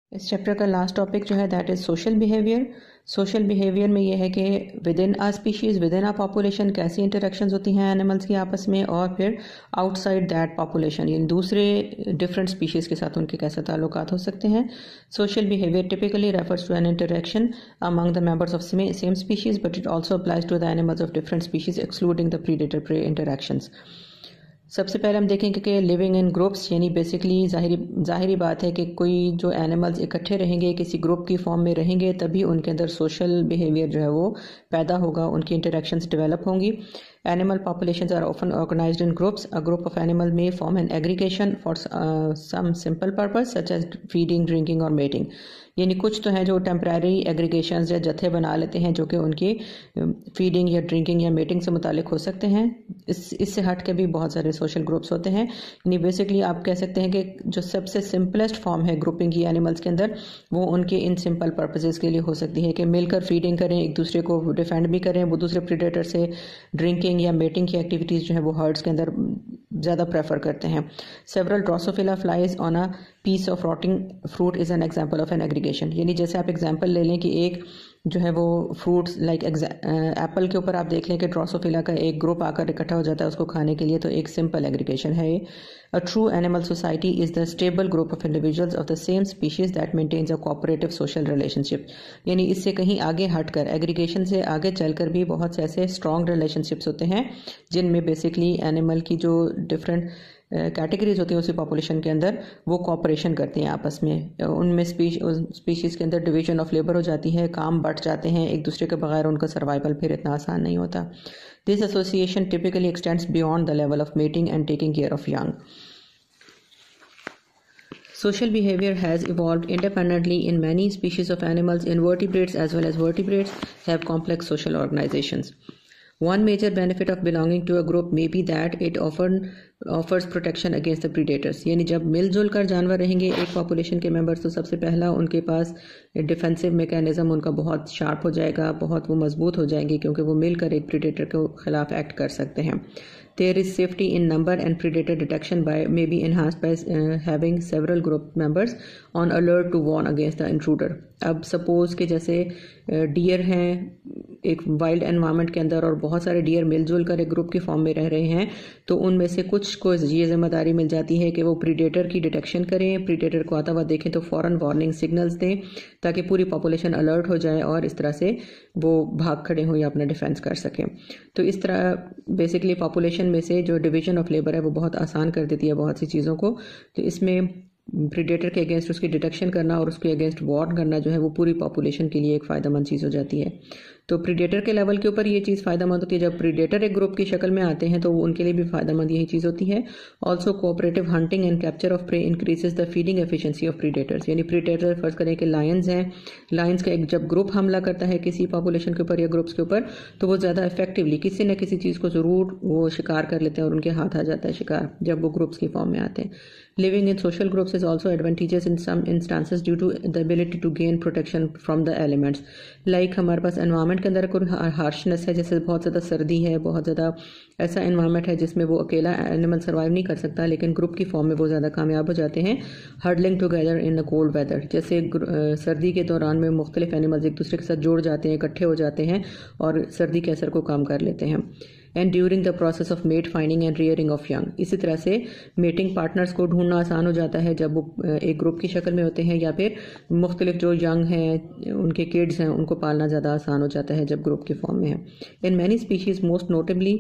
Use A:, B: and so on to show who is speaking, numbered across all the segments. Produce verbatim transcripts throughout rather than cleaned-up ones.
A: इस चैप्टर का last topic जो है that is social behaviour. Social behaviour में ये है कि within a species, within a population कैसी इंटरेक्शंस होती हैं एनिमल्स की आपस में, और फिर आउटसाइड दैट पॉपुलेशन यानी दूसरे डिफरेंट स्पीशीज़ के साथ उनके कैसे ताल्लुकात हो सकते हैं। Social behaviour typically refers to an interaction among the members of same species, but it also applies to the animals of different species excluding the predator prey interactions. सबसे पहले हम देखेंगे कि लिविंग इन ग्रुप्स यानी basically ज़ाहिरी ज़ाहिरी बात है कि कोई जो एनिमल्स इकट्ठे रहेंगे, किसी ग्रुप की फॉर्म में रहेंगे, तभी उनके अंदर सोशल बिहेवियर जो है वो पैदा होगा, उनकी इंटरेक्शंस डेवलप होंगी। Animal populations are often organised in groups. A group of animal में form an aggregation for some simple purpose such as feeding, drinking और मेटिंग। यानी कुछ तो हैं जो टेम्परेरी एग्रीगेशंस या जत्थे बना लेते हैं जो कि उनकी फीडिंग या ड्रिंकिंग या मेटिंग से मुतालिक हो सकते हैं। इस इससे हट के भी बहुत सारे सोशल ग्रुप्स होते हैं। यानी बेसिकली आप कह सकते हैं कि जो सबसे सिंपलेस्ट फॉर्म है ग्रुपिंग की एनिमल्स के अंदर, वो उनके इन सिंपल पर्पसेस के लिए हो सकती है कि मिलकर फीडिंग करें, एक दूसरे को डिफेंड भी करें वो दूसरे प्रीडेटर से, ड्रिंकिंग या मेटिंग की एक्टिविटीज़ जो है वो हर्ड्स के अंदर ज़्यादा प्रेफर करते हैं। Several drosophila flies on a piece of rotting fruit is an example of an aggregation. यानी जैसे आप एग्जाम्पल ले लें कि एक जो है वो फ्रूट्स लाइक एप्पल के ऊपर आप देख लें कि ड्रोसोफिला का एक ग्रुप आकर इकट्ठा हो जाता है उसको खाने के लिए, तो एक सिंपल एग्रीगेशन है ये। A true animal society is the stable group of individuals of the same species that maintains a cooperative social relationship. यानी इससे कहीं आगे हटकर, एग्रीगेशन से आगे चलकर भी बहुत से ऐसे स्ट्रॉन्ग रिलेशनशिप्स होते हैं जिनमें बेसिकली एनिमल की जो डिफरेंट कैटेगरीज होती हैं उसी पॉपुलेशन के अंदर वो कोऑपरेशन करती हैं आपस में। उनमें स्पीश स्पीशीज़ के अंदर डिवीजन ऑफ लेबर हो जाती है, काम बढ़ जाते हैं, एक दूसरे के बगैर उनका सर्वाइवल फिर इतना आसान नहीं होता। This association typically extends beyond the level of mating and taking care of young. Social behavior has evolved independently in many species of animals. Invertebrates as well as vertebrates have complex social organizations. One major benefit of belonging to a group may be that it often offers protection against the predators. यानी जब मिलजुल कर जानवर रहेंगे एक population के members, तो सबसे पहला उनके पास डिफेंसिव मैकेनिज्म उनका बहुत शार्प हो जाएगा, बहुत वो मजबूत हो जाएंगे क्योंकि वो मिलकर एक प्रीडेटर के खिलाफ एक्ट कर सकते हैं। There is safety in number and predator detection by may be enhanced by uh, having several group members on alert to warn against the intruder. अब सपोज कि जैसे डियर हैं एक वाइल्ड एनवायरनमेंट के अंदर और बहुत सारे डियर मिलजुल कर एक ग्रुप की फॉर्म में रह रहे हैं, तो उनमें से कुछ को ये जिम्मेदारी मिल जाती है कि वो प्रीडेटर की डिटेक्शन करें, प्रीडेटर को आता हुआ देखें तो फ़ौरन वार्निंग सिग्नल्स दें ताकि पूरी पॉपुलेशन अलर्ट हो जाए और इस तरह से वो भाग खड़े हों या अपना डिफेंस कर सकें। तो इस तरह बेसिकली पॉपुलेशन में से जो डिवीजन ऑफ लेबर है वो बहुत आसान कर देती है बहुत सी चीज़ों को। तो इसमें प्रीडेटर के अगेंस्ट उसकी डिटेक्शन करना और उसके अगेंस्ट वार्न करना जो है वो पूरी पॉपुलेशन के लिए एक फ़ायदेमंद चीज़ हो जाती है। तो प्रीडेटर के लेवल के ऊपर ये चीज़ फ़ायदेमंद होती है। जब प्रीडेटर एक ग्रुप की शक्ल में आते हैं तो उनके लिए भी फ़ायदेमंद यही चीज़ होती है। Also cooperative hunting and capture of prey increases the feeding efficiency of predators. यानी प्रीडेटर फर्ज करें कि लायंस हैं, लायंस का एक जब ग्रुप हमला करता है किसी पॉपुलेशन के ऊपर या ग्रुप्स के ऊपर, तो वो ज़्यादा इफेक्टिवली किसी न किसी चीज़ को ज़रूर वो शिकार कर लेते हैं और उनके हाथ आ जाता है शिकार जब वो ग्रुप्स की फॉर्म में आते हैं। Living in social groups is also advantageous in some instances due to the ability to gain protection from the elements. Like हमारे पास environment के अंदर कोई harshness है, जैसे बहुत ज़्यादा सर्दी है, बहुत ज़्यादा ऐसा environment है जिसमें वो अकेला एनिमल सर्वाइव नहीं कर सकता, लेकिन ग्रुप की फॉर्म में वो ज़्यादा कामयाब हो जाते हैं। Huddling together in a cold weather, जैसे सर्दी के दौरान में मुख्तलिफ एनिमल्स एक दूसरे के साथ जुड़ जाते हैं, इकट्ठे हो जाते हैं और सर्दी के असर को कम कर लेते हैं। And during the process of mate finding and rearing of young, इसी तरह से मेटिंग पार्टनर्स को ढूंढना आसान हो जाता है जब वो एक ग्रुप की शक्ल में होते हैं, या फिर मुख्तलिफ जो यंग हैं उनके किड्स हैं उनको पालना ज़्यादा आसान हो जाता है जब ग्रुप की फॉर्म में है। In many species most notably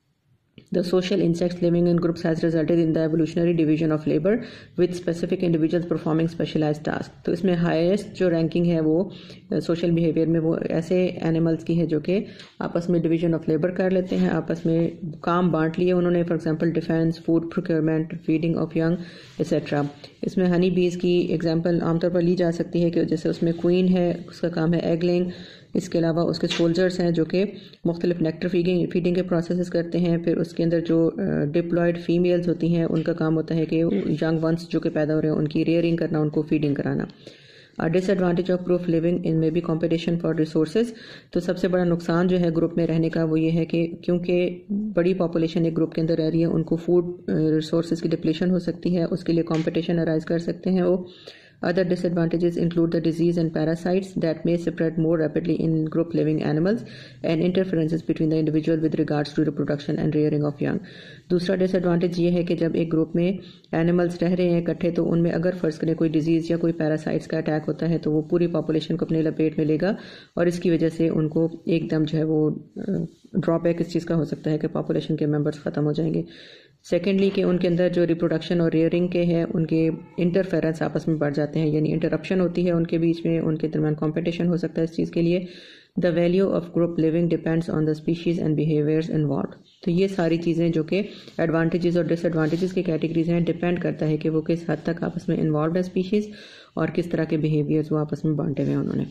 A: The social insects living in groups has resulted in the evolutionary division of labor with specific individuals performing specialized tasks. तो इसमें हाईएस्ट जो रैंकिंग है वो सोशल बिहेवियर में वो ऐसे एनिमल्स की है जो कि आपस में डिवीजन ऑफ लेबर कर लेते हैं, आपस में काम बांट लिए उन्होंने, for example defence, food procurement, feeding of young etcetera. इसमें हनी बीज की एग्जांपल आमतौर पर ली जा सकती है कि जैसे उसमें क्वीन है, उसका काम है एग लेइंग, इसके अलावा उसके सोल्जर्स हैं जो कि मुख्तलिफ नेक्टर फीडिंग फीडिंग के प्रोसेस करते हैं। फिर उसके अंदर जो डिप्लॉयड फीमेल्स होती हैं उनका काम होता है कि यंग वंस जो कि पैदा हो रहे हैं उनकी रेयरिंग करना, उनको फीडिंग कराना। Disadvantage of group living in may be competition for resources, तो सबसे बड़ा नुकसान जो है ग्रुप में रहने का वो ये है कि क्योंकि बड़ी पॉपुलेशन एक ग्रुप के अंदर रह रही है, उनको फूड रिसोर्सेज की डिप्लीशन हो सकती है, उसके लिए कॉम्पिटिशन अराइज कर सकते हैं वो। Other disadvantages include the disease and parasites that may spread more rapidly in group living animals and interferences between the individual with regards to reproduction and rearing of young. दूसरा disadvantage ये है कि जब एक ग्रुप में animals रह रहे हैं इकट्ठे तो उनमें अगर फर्ज करें कोई डिजीज या कोई पैरासाइट्स का अटैक होता है तो वो पूरी पॉपुलेशन को अपने लपेट में लेगा और इसकी वजह से उनको एकदम जो है वो ड्रॉबैक इस चीज़ का हो सकता है कि पॉपुलेशन के मेंबर्स ख़त्म हो जाएंगे. सेकेंडली कि उनके अंदर जो रिप्रोडक्शन और रेयरिंग के हैं उनके इंटरफेरेंस आपस में बढ़ जाते हैं, यानी इंटरप्शन होती है उनके बीच में, उनके दरमियान कंपटीशन हो सकता है इस चीज़ के लिए. The value of group living depends on the species and behaviours involve. तो ये सारी चीज़ें जो कि एडवांटेजेस और डिसएडवांटेजेस की कैटेगरीज हैं, डिपेंड करता है कि वो किस हद तक आपस में इन्वॉल्व है स्पीशीज़ और किस तरह के बिहेवियर्स वो आपस में बांटे हुए हैं उन्होंने.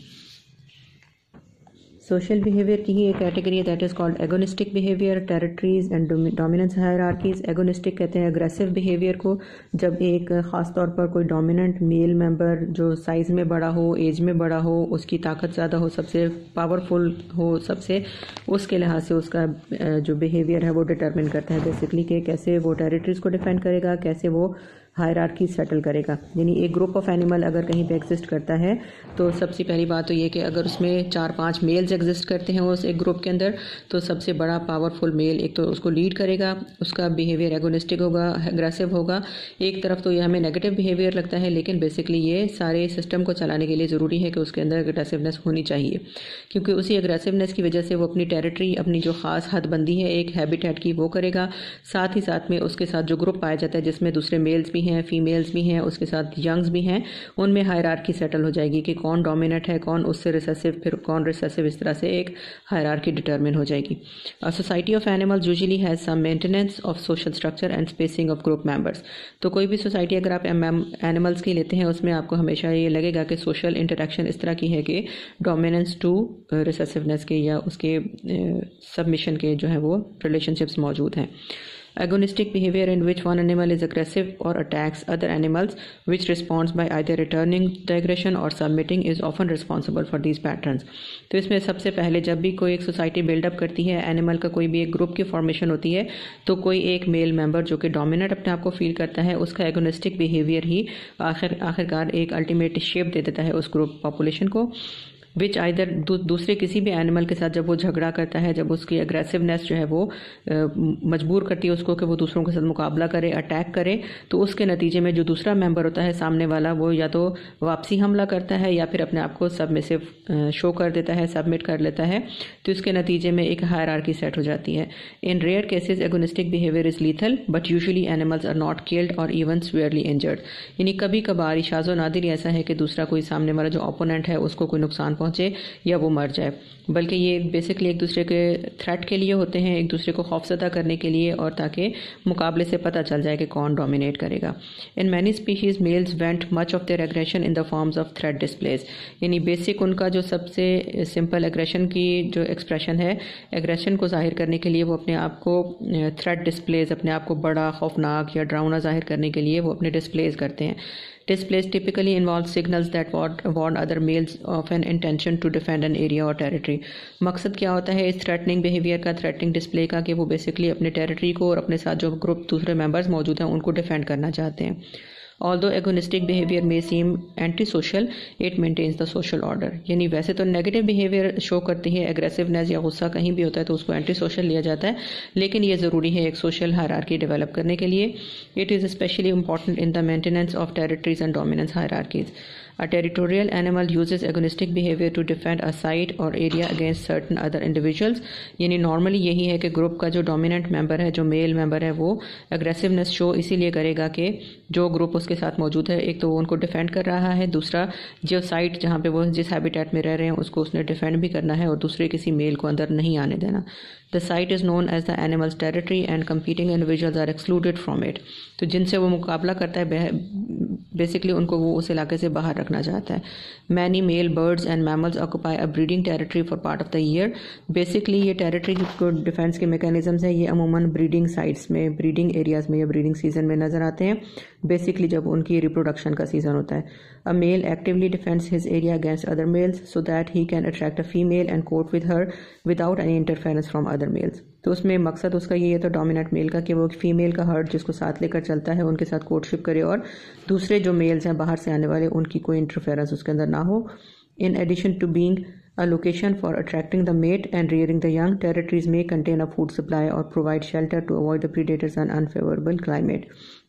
A: सोशल बिहेवियर की ही एक कैटेगरी है that is called agonistic behaviour, territories and dominance hierarchies. Agonistic कहते हैं अग्रेसिव बिहेवियर को, जब एक ख़ास तौर पर कोई डोमिनेंट मेल मेंबर जो साइज़ में बड़ा हो, एज में बड़ा हो, उसकी ताकत ज़्यादा हो, सबसे पावरफुल हो सबसे, उसके लिहाज से उसका जो बिहेवियर है वो डिटरमिन करता है बेसिकली कि कैसे वो टेरिटरीज को डिफेंड करेगा, कैसे वो हायरार्की सेटल करेगा. यानी एक ग्रुप ऑफ एनिमल अगर कहीं पे एग्जिस्ट करता है तो सबसे पहली बात तो ये कि अगर उसमें चार पांच मेल्स एग्जिस्ट करते हैं उस एक ग्रुप के अंदर तो सबसे बड़ा पावरफुल मेल एक तो उसको लीड करेगा, उसका बिहेवियर एगोनिस्टिक होगा, एग्रेसिव होगा. एक तरफ तो ये हमें नेगेटिव बिहेवियर लगता है लेकिन बेसिकली ये सारे सिस्टम को चलाने के लिए ज़रूरी है कि उसके अंदर एग्रेसिवनेस होनी चाहिए, क्योंकि उसी एग्रेसिवनेस की वजह से वो अपनी टेरिटरी, अपनी जो ख़ास हदबंदी है एक हैबिटेट की वो करेगा. साथ ही साथ में उसके साथ जो ग्रुप पाया जाता है जिसमें दूसरे मेल्स भी हैं, फीमेल्स भी हैं, उसके साथ यंग्स भी हैं, उनमें हायरार्की सेटल हो जाएगी कि कौन डोमिनेंट है, कौन उससे रिसेसिव, फिर कौन रिसेसिव, इस तरह से एक हायरार्की डिटरमिन हो जाएगी. A society of animals usually has some maintenance of social structure and spacing of group members. तो कोई भी सोसाइटी अगर आप एनिमल्स की लेते हैं उसमें आपको हमेशा ये लगेगा कि सोशल इंटरेक्शन इस तरह की है कि डोमिनेंस टू रिसेसिवनेस के या उसके सबमिशन के जो है वो रिलेशनशिप्स मौजूद हैं. Agonistic behavior in which one animal is aggressive or attacks other animals, which responds by either returning the aggression or submitting, is often responsible for these patterns. तो इसमें सबसे पहले जब भी कोई एक सोसाइटी बिल्डअप करती है, एनिमल का कोई भी एक ग्रुप की फॉर्मेशन होती है, तो कोई एक मेल मेंबर जो कि डोमिनेंट अपने आप को फील करता है उसका एगोनिस्टिक बिहेवियर ही आखिर आखिरकार एक अल्टीमेट शेप दे देता है उस ग्रुप पॉपुलेशन को. विच आइदर दू, दूसरे किसी भी एनिमल के साथ जब वो झगड़ा करता है, जब उसकी एग्रेसिवनेस जो है वो आ, मजबूर करती है उसको कि वो दूसरों के साथ मुकाबला करे, अटैक करे, तो उसके नतीजे में जो दूसरा मेंबर होता है सामने वाला वो या तो वापसी हमला करता है या फिर अपने आप को सबमिसिव शो कर देता है, सबमिट कर लेता है. तो इसके नतीजे में एक हायरार्की सेट हो जाती है. In rare cases agonistic behaviour is lethal but usually animals are not killed और इवन स्वेयरली इंजर्ड. यानी कभी कभार शाज़ो नादिर ऐसा है कि दूसरा कोई सामने वाला जो ओपोनेंट है उसको कोई नुकसान पहुंचे या वो मर जाए, बल्कि ये बेसिकली एक दूसरे के थ्रेट के लिए होते हैं, एक दूसरे को खौफजदा करने के लिए और ताकि मुकाबले से पता चल जाए कि कौन डोमिनेट करेगा. In many species males vent much of their aggression in the forms of threat displays. यानी बेसिक उनका जो सबसे सिंपल एग्रेशन की जो एक्सप्रेशन है, एग्रेशन को जाहिर करने के लिए वो अपने आप को थ्रेट डिस्प्लेज, अपने आप को बड़ा, खौफनाक या डरावना जाहिर करने के लिए वो अपने डिस्प्लेज करते हैं. Displays typically involve signals that warn other males of an intention to defend an area or territory. मकसद क्या होता है इस थ्रेटनिंग बिहेवियर का, थ्रेटनिंग डिस्प्ले का, कि वो बेसिकली अपने टेरिटरी को और अपने साथ जो ग्रुप दूसरे मेंबर्स मौजूद हैं उनको डिफेंड करना चाहते हैं. Although agonistic behavior may seem antisocial, it maintains the social order. यानी वैसे तो नेगेटिव बिहेवियर शो करती है, एग्रेसिवनेस या गुस्सा कहीं भी होता है तो उसको एंटी सोशल लिया जाता है, लेकिन ये ज़रूरी है एक सोशल हायरार्की डेवलप करने के लिए. It is specially important in the maintenance of territories and dominance hierarchies. A territorial animal uses agonistic behavior to defend a site or area against certain other individuals. यानी normally यही है कि group का जो dominant member है, जो male member है, वो एग्रेसिवनेस शो इसीलिए करेगा कि जो ग्रुप उसके साथ मौजूद है एक तो वो उनको डिफेंड कर रहा है, दूसरा जो साइट जहाँ पे वो जिस हैबिटेट में रह रहे हैं उसको उसने डिफेंड भी करना है और दूसरे किसी मेल को अंदर नहीं आने देना. The site is known as the animal's territory and competing individuals are excluded from it. तो जिनसे वो मुकाबला करता है बेसिकली उनको वो उस इलाके से बाहर रखना चाहता है. Many male birds and mammals occupy a breeding territory for part of the year. Basically ये टेरिटरी जो डिफेंस के मैकेनिज्म्स हैं ये अमूमन ब्रीडिंग साइट्स में, ब्रीडिंग एरियाज में या ब्रीडिंग सीजन में नजर आते हैं, बेसिकली जब उनकी रिप्रोडक्शन का सीजन होता है. A male actively defends his area against other males so that he can attract a female and court with her without any interference from other males. तो उसमें मकसद उसका ये है तो डोमिनेंट मेल का कि वो फीमेल का हर्ड जिसको साथ लेकर चलता है उनके साथ कोर्टशिप करे और दूसरे जो मेल्स हैं बाहर से आने वाले उनकी कोई इंटरफेरेंस उसके अंदर ना हो। In addition to being a location for attracting the mate and rearing the young, territories may contain a food supply or provide shelter to avoid the predators and unfavorable climate.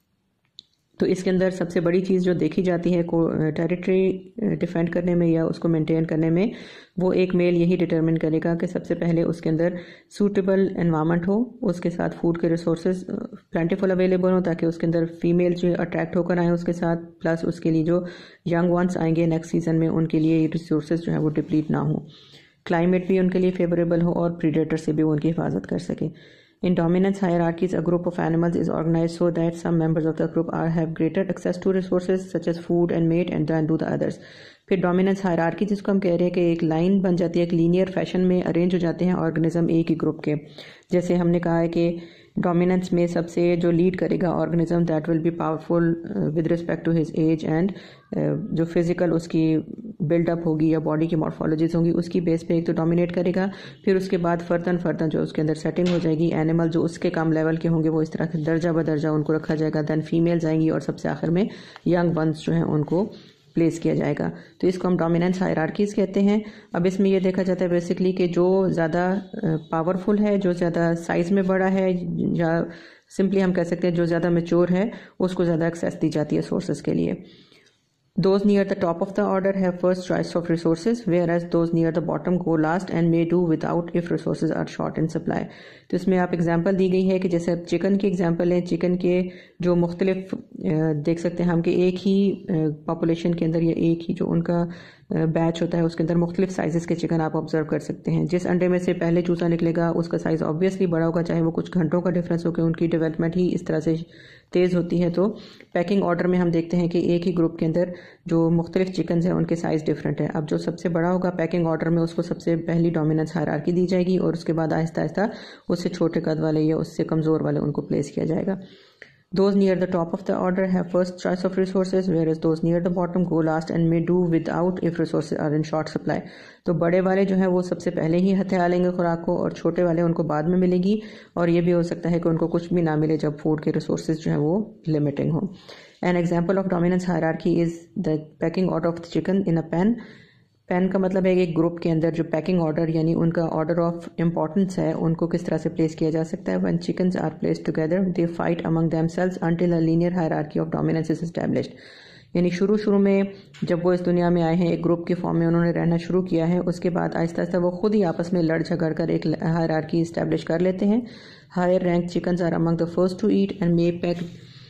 A: तो इसके अंदर सबसे बड़ी चीज़ जो देखी जाती है को टेरिटरी डिफेंड करने में या उसको मेंटेन करने में, वो एक मेल यही डिटरमिन करेगा कि सबसे पहले उसके अंदर सूटेबल एनवायरनमेंट हो, उसके साथ फूड के रिसोर्सेज प्लेंटीफुल अवेलेबल हो ताकि उसके अंदर फीमेल जो अट्रैक्ट होकर आए उसके साथ, प्लस उसके लिए जो यंग वंस आएंगे नेक्स्ट सीजन में उनके लिए रिसोर्सेज जो है वो डिप्लीट ना हो, क्लाइमेट भी उनके लिए फेवरेबल हो और प्रीडेटर से भी वो उनकी हिफाजत कर सके। In dominance hierarchies, a group of animals is organized so that some members of the group are have greater access to resources such as food and mate and than do the others. फिर dominance hierarchy जिसको हम कह रहे हैं कि एक line बन जाती है, एक लीनियर फैशन में अरेंज हो जाते हैं ऑर्गेनिज्म एक ही ग्रुप के। जैसे हमने कहा है कि डोमिनेंस में सबसे जो लीड करेगा organism that will be powerful with respect to his age and जो फिजिकल उसकी बिल्डअप होगी या बॉडी की मॉर्फोलॉजीज होंगी उसकी बेस पे एक तो डोमिनेट करेगा। फिर उसके बाद फर्दन फर्दन जो उसके अंदर सेटिंग हो जाएगी, एनिमल जो उसके कम लेवल के होंगे वो इस तरह से दर्जा बदर्जा उनको रखा जाएगा, देन फीमेल्स आएंगी और सबसे आखिर में यंग वंस जो हैं उनको प्लेस किया जाएगा। तो इसको हम डोमिनेंस हायरार्कीज कहते हैं। अब इसमें यह देखा जाता है बेसिकली कि जो ज़्यादा पावरफुल है, जो ज़्यादा साइज़ में बड़ा है, या सिंपली हम कह सकते हैं जो ज़्यादा मैच्योर है उसको ज़्यादा एक्सेस दी जाती है सोर्सेज के लिए। Those near the top of the order have first choice of resources, whereas those near the bottom go last and may do without if resources are short in supply. तो इसमें आप example दी गई है कि जैसे अब चिकन की example है, चिकन के जो मुख्तलिफ देख सकते हैं हम कि एक ही पॉपुलेशन के अंदर या एक ही जो उनका बैच होता है उसके अंदर मुख्तलिफ साइजेस के चिकन आप ऑब्जर्व कर सकते हैं। जिस अंडे में से पहले चूसा निकलेगा उसका साइज़ ऑब्वियसली बड़ा होगा, चाहे वो कुछ घंटों का डिफरेंस हो कि उनकी डेवलपमेंट ही इस तरह से तेज़ होती है। तो पैकिंग ऑर्डर में हम देखते हैं कि एक ही ग्रुप के अंदर जो मुख्तलिफ चिकन हैं उनके साइज़ डिफरेंट है। अब जो सबसे बड़ा होगा पैकिंग ऑर्डर में उसको सबसे पहली डोमिनेंस हायरार्की दी जाएगी और उसके बाद आहिस्ता आहिस्ता उससे छोटे कद वाले या उससे कमज़ोर वाले उनको प्लेस किया जाएगा। Those near the top of the order have first choice of resources, whereas those near the bottom go last and may do without if resources are in short supply. तो बड़े वाले जो हैं वो सबसे पहले ही हथिया लेंगे खुराक को और छोटे वाले उनको बाद में मिलेगी, और ये भी हो सकता है कि उनको कुछ भी ना मिले जब फूड के रिसोर्सेज जो हैं वो लिमिटिंग हो। An example of dominance hierarchy is the pecking order of the chicken in a pen. Pen का मतलब है कि एक ग्रुप के अंदर जो पैकिंग ऑर्डर यानी उनका ऑर्डर ऑफ इम्पॉर्टेंस है उनको किस तरह से प्लेस किया जा सकता है। When chickens are placed together they fight among themselves until a linear hierarchy of dominance is established. यानी शुरू शुरू में जब वो इस दुनिया में आए हैं एक ग्रुप के फॉर्म में उन्होंने रहना शुरू किया है, उसके बाद आहिस्ता आहिस्ता वो खुद ही आपस में लड़ झगड़ कर एक हायरार्की इस्टेब्लिश कर लेते हैं। Higher rank chickens are among the first to eat and may peck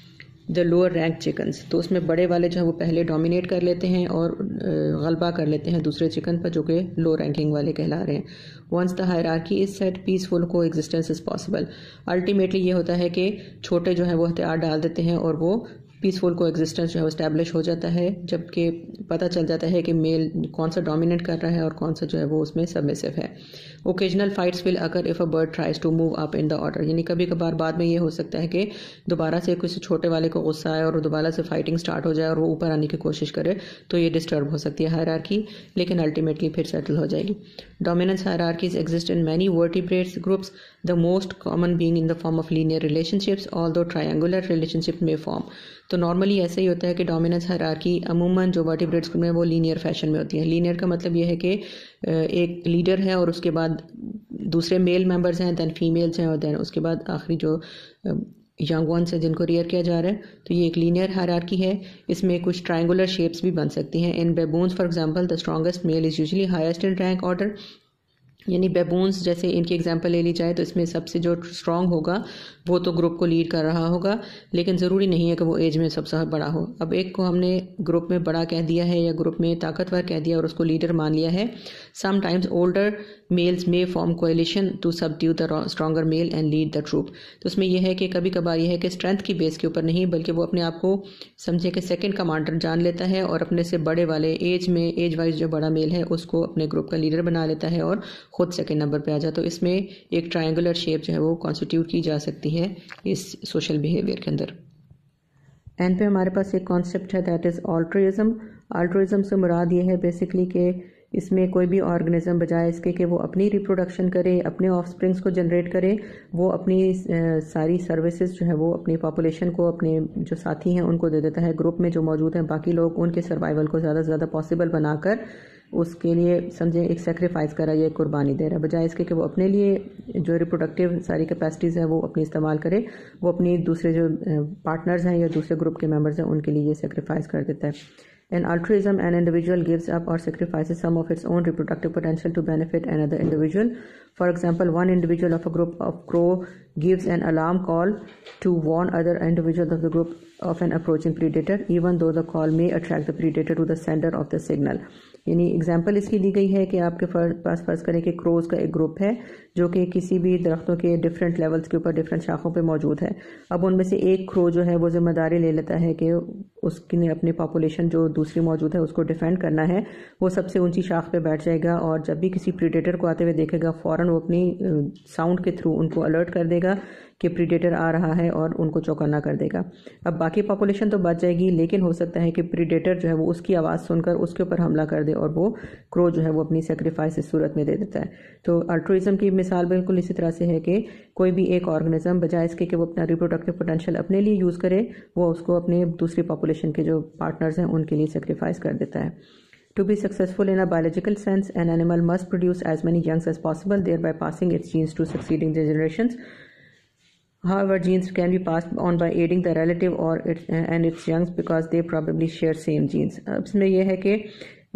A: the lower rank chickens. तो उसमें बड़े वाले जो है वो पहले डोमिनेट कर लेते हैं और गलबा कर लेते हैं दूसरे चिकन पर जो कि लो रैंकिंग वाले कहला रहे हैं। Once the hierarchy is set peaceful coexistence is possible. Ultimately ये होता है कि छोटे जो है वो हथियार डाल देते हैं और वो पीसफुल को एग्जिस्टेंस जो है वो स्टैब्लिश हो जाता है, जबकि पता चल जाता है कि मेल कौन सा डोमिनेट कर रहा है और कौन सा जो है वो उसमें सबमिसिव है। Occasional fights will occur if a bird tries to move up in the order. यानी कभी कभार बाद में ये हो सकता है कि दोबारा से किसी छोटे वाले को गुस्सा आए और दोबारा से फाइटिंग स्टार्ट हो जाए और वो ऊपर आने की कोशिश करे, तो ये डिस्टर्ब हो सकती है हायरार्की, लेकिन अल्टीमेटली फिर सेटल हो जाएगी। Dominance hierarchies exist in many vertebrates groups, the most common being in the form of linear relationships, although triangular relationship में फॉर्म। तो नॉर्मली ऐसे ही होता है कि डोमिनेंस हायरार्की अमूमन जो वर्टिब्रेट्स ग्रुप में वो लीनियर फैशन में होती है। लीनियर का मतलब ये है कि एक लीडर है और उसके बाद दूसरे मेल मेंबर्स हैं, दैन फीमेल्स हैं और दैन उसके बाद आखिरी जो यंग वंस हैं जिनको रियर किया जा रहा है। तो ये एक लीनियर हायरार्की है। इसमें कुछ ट्रायंगुलर शेप्स भी बन सकती हैं। In baboons for example the strongest male is usually highest in rank order. यानी बेबून्स जैसे इनकी एग्जांपल ले ली जाए तो इसमें सबसे जो स्ट्रॉन्ग होगा वो तो ग्रुप को लीड कर रहा होगा, लेकिन ज़रूरी नहीं है कि वो एज में सबसे बड़ा हो। अब एक को हमने ग्रुप में बड़ा कह दिया है या ग्रुप में ताकतवर कह दिया और उसको लीडर मान लिया है। Sometimes older males may form coalition to subdue the stronger male and lead the troop. तो उसमें यह है कि कभी कभार यह है कि स्ट्रेंथ की बेस के ऊपर नहीं, बल्कि वो अपने आप को समझे कि सेकंड कमांडर जान लेता है और अपने से बड़े वाले एज में एज वाइज जो बड़ा मेल है उसको अपने ग्रुप का लीडर बना लेता है और ख़ुद सेकंड नंबर पे आ जाए। तो इसमें एक ट्रायंगुलर शेप जो है वो कॉन्स्टिट्यूट की जा सकती है इस सोशल बिहेवियर के अंदर। एंड पे हमारे पास एक कॉन्सेप्ट है दैट इज़ ऑल्ट्रिज्म। ऑल्ट्रिज्म से मुराद ये है बेसिकली कि इसमें कोई भी ऑर्गेनिज्म बजाय इसके कि वो अपनी रिप्रोडक्शन करे, अपने ऑफस्प्रिंग्स को जनरेट करे, वो अपनी सारी सर्विसेज जो है वो अपनी पॉपुलेशन को, अपने जो साथी हैं उनको दे देता है, ग्रुप में जो मौजूद हैं बाकी लोग, उनके सर्वाइवल को ज़्यादा से ज़्यादा पॉसिबल बनाकर उसके लिए समझे एक सेक्रीफाइस करा, ये कुर्बानी दे रहा है, बजाय इसके कि वो अपने लिए जो रिप्रोडक्टिव सारी कैपेसिटीज़ हैं वो अपनी इस्तेमाल करे, वो अपनी दूसरे जो पार्टनर्स हैं या दूसरे ग्रुप के मेंबर्स हैं उनके लिए ये सेक्रीफाइस कर देता है। In altruism, an individual gives up or sacrifices some of its own reproductive potential to benefit another individual. For example, one individual of a group of crow gives an alarm call to warn other individuals of the group of an approaching predator, even though the call may attract the predator to the sender of the signal. यानी example इसकी दी गई है कि आपके पास फर्ज करें कि क्रोज का एक ग्रुप है जो कि किसी भी दरख्तों के डिफरेंट लेवल्स के ऊपर डिफरेंट शाखों पे मौजूद है। अब उनमें से एक क्रो जो है वो जिम्मेदारी ले लेता है कि उसकी अपनी पॉपुलेशन जो दूसरी मौजूद है उसको डिफेंड करना है, वो सबसे ऊंची शाख पे बैठ जाएगा और जब भी किसी प्रीडेटर को आते हुए देखेगा फ़ौरन वो अपनी साउंड के थ्रू उनको अलर्ट कर देगा कि प्रीडेटर आ रहा है और उनको चौकन्ना कर देगा। अब बाकी पॉपुलेशन तो बच जाएगी, लेकिन हो सकता है कि प्रीडेटर जो है वो उसकी आवाज़ सुनकर उसके ऊपर हमला कर दे और वो क्रो जो है वो अपनी सेक्रीफाइस इस सूरत में दे देता है। तो अल्ट्रुइज्म की मिसाल बिल्कुल इसी तरह से है कि कोई भी एक ऑर्गेनिज्म बजाय इसके कि वो अपना रिप्रोडक्टिव पोटेंशियल अपने लिए यूज़ करे, वो उसको अपने दूसरी पॉपुलेशन के जो पार्टनर्स हैं उनके लिए सेक्रीफाइस कर देता है। To be successful in a biological sense, an animal must produce as many young as possible, thereby passing its genes to succeeding generations. However, genes can be passed on by aiding the relative or its and its young because they probably share same genes. अब इसमें यह है कि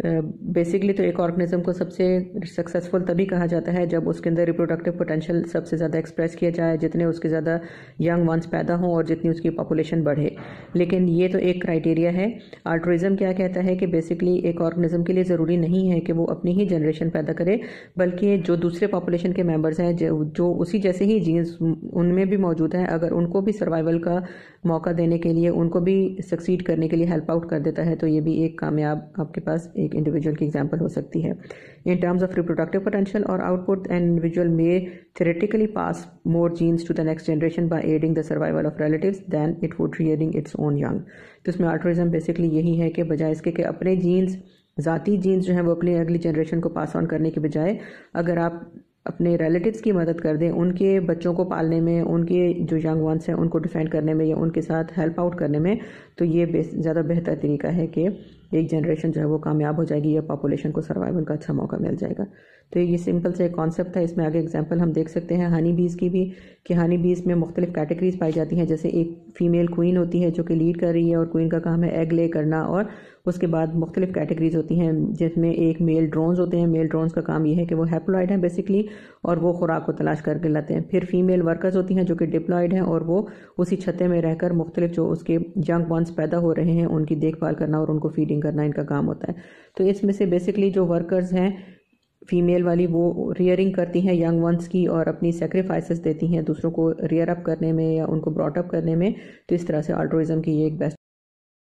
A: basically uh, तो एक organism को सबसे successful तभी कहा जाता है जब उसके अंदर रिप्रोडक्टिव पोटेंशियल सबसे ज़्यादा एक्सप्रेस किया जाए, जितने उसके ज़्यादा यंग वंस पैदा हों और जितनी उसकी पॉपुलेशन बढ़े। लेकिन ये तो एक क्राइटेरिया है। अल्ट्रुइज्म क्या कहता है कि बेसिकली एक ऑर्गेनिज्म के लिए ज़रूरी नहीं है कि वो अपनी ही जनरेशन पैदा करे, बल्कि जो दूसरे पॉपुलेशन के मेम्बर्स हैं जो, जो उसी जैसे ही जीन्स उनमें भी मौजूद हैं, अगर उनको भी सर्वाइवल का मौका देने के लिए, उनको भी सक्सीड करने के लिए हेल्प आउट कर देता है, तो ये भी एक कामयाब आपके पास एक इंडिविजुअल की एग्जांपल हो सकती है। In terms of reproductive potential और output, an individual may theoretically pass more genes to the next generation by aiding the survival of relatives than it would rearing its own young. तो इसमें altruism basically यही है कि बजाय इसके कि अपने जीन्स, ज़ाती जीन्स जो हैं वो अपनी अगली जनरेशन को पास ऑन करने के बजाय अगर आप अपने रिलेटिव्स की मदद कर दें, उनके बच्चों को पालने में, उनके जो यंग वंस हैं उनको डिफेंड करने में या उनके साथ हेल्प आउट करने में, तो ये ज़्यादा बेहतर तरीका है कि एक जनरेशन जो है वो कामयाब हो जाएगी या पॉपुलेशन को सर्वाइवल का अच्छा मौका मिल जाएगा। तो ये सिंपल से एक कॉन्सेप्ट था। इसमें आगे एग्जांपल हम देख सकते हैं हनी बीज़ की भी, कि हनी बीज़ में मुख्तलिफ कैटेगरीज पाई जाती हैं। जैसे एक फीमेल क्वीन होती है जो कि लीड कर रही है और क्वीन का काम है एग ले करना, और उसके बाद मुख्तलिफ कैटेगरीज होती हैं जिसमें एक मेल ड्रोन्स होते हैं। मेल ड्रोन्स का काम ये है कि वो हैप्लॉइड हैं बेसिकली और वो खुराक को तलाश करके लाते हैं। फिर फीमेल वर्कर्स होती हैं जो कि डिप्लॉयड हैं और वो उसी छत्ते में रहकर मुख्तलिफ जो उसके यंग वंस पैदा हो रहे हैं उनकी देखभाल करना और उनको फीडिंग करना इनका काम होता है। तो इसमें से बेसिकली जो वर्कर्स हैं फीमेल वाली, वो रियरिंग करती हैं यंग वंस की और अपनी सेक्रीफाइसेस देती हैं दूसरों को रियर अप करने में या उनको ब्रॉट अप करने में। तो इस तरह से अल्ट्रुइज्म की ये एक बेस्ट